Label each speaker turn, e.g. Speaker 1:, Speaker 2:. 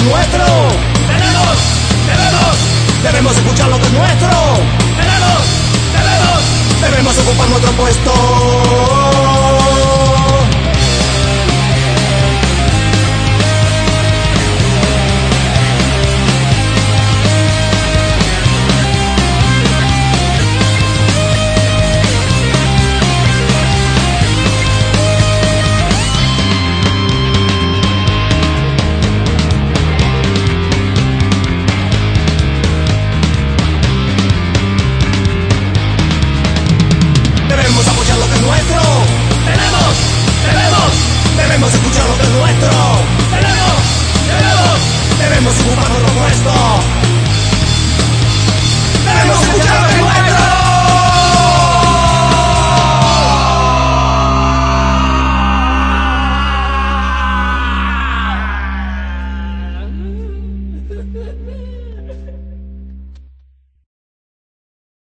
Speaker 1: nuestro. Debemos escuchar lo que es nuestro. Debemos ocupar nuestro puesto. Debemos escuchar lo que es nuestro. Debemos ocupar nuestro puesto.